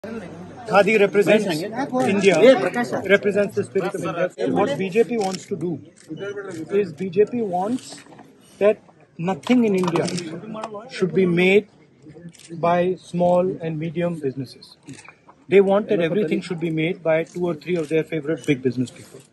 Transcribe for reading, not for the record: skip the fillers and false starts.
Khadi represents India, represents the spirit of India. What BJP wants to do is BJP wants that nothing in India should be made by small and medium businesses. They want that everything should be made by 2 or 3 of their favorite big business people.